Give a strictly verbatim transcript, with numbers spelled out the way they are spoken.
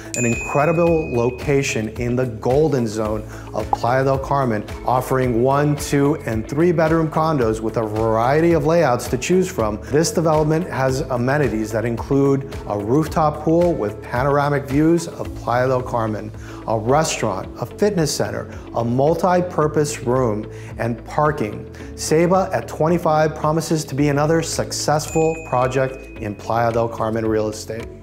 an incredible location in the golden zone of Playa del Carmen, offering one, two, and three bedroom condos with a variety of layouts to choose from. This development has amenities that include a rooftop pool with panoramic views of Playa del Carmen, a restaurant, a fitness center, a multi-purpose room, and parking. Ceiba at twenty-five promises to be another successful project in Playa del Carmen real estate.